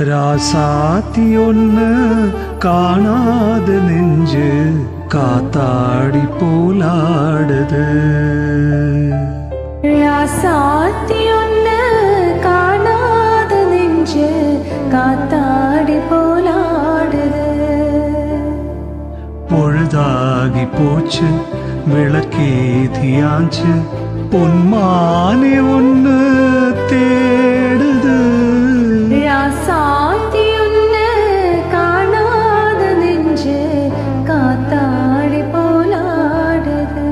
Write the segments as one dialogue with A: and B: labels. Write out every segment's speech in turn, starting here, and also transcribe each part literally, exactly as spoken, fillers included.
A: ராசாத்தி ஒன்னு காணாத நெஞ்சு காத்தாடி போலாடுது.
B: ராசாத்தி ஒன்னு காணாத நெஞ்சு காத்தாடி போலாடுது.
A: பொழுதாகி போச்சு விளக்கேதியாச்சு பொன்மானே ஒன்னு தேடுது.
B: ராசாத்தி ஒன்னு காணாத நெஞ்சு காத்தாடி போலாடுது.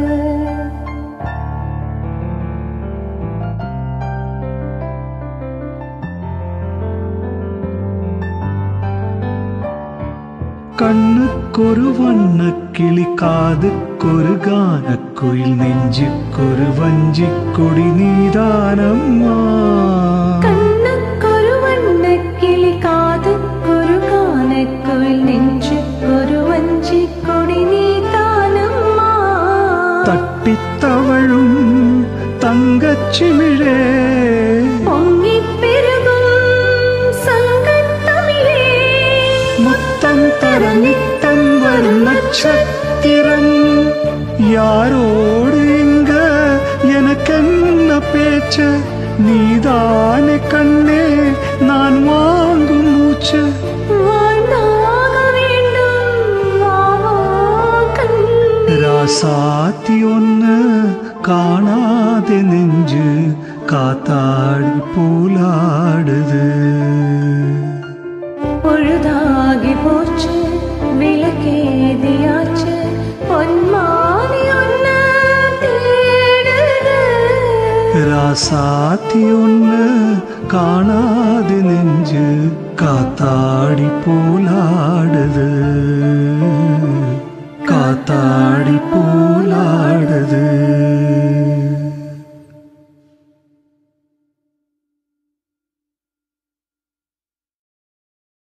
A: கண்ணுக்கொரு வண்ண கிளி காதுக்கொரு கானக்குயில் நெஞ்சுக்கொரு வஞ்சி கொடி நீதானம்மா.
B: கண்ணுக்கொரு வண்ண கிளி காதுக்கொரு கானக்குயில் நெஞ்சுக்கொரு வஞ்சி கொடி நீதானம்மா.
A: தட்டித் தவழும் தங்கச்சிமிழே
B: பொங்கிப் பெருகும் சங்கத்தமிழே.
A: முத்தம் தர நித்தம் வரும் நட்சத்திரம் யாரோடு இங்க எனக்கென்ன பேச்சு நீதானே கண்ணே நான் வாங்கும் மூச்சு.
B: வாழ்ந்தாக வேண்டும் வாவா கண்ணே.
A: ராசாத்தி ஒன்னு காணாத நெஞ்சு காத்தாடி போலாடுது.
B: பொழுதாகி போச்சு விளக்கேதியாச்சு பொன்மானி ஒன்னு தேடுது.
A: ராசாத்தி ஒன்னு காணாத நெஞ்சு காத்தாடி போலா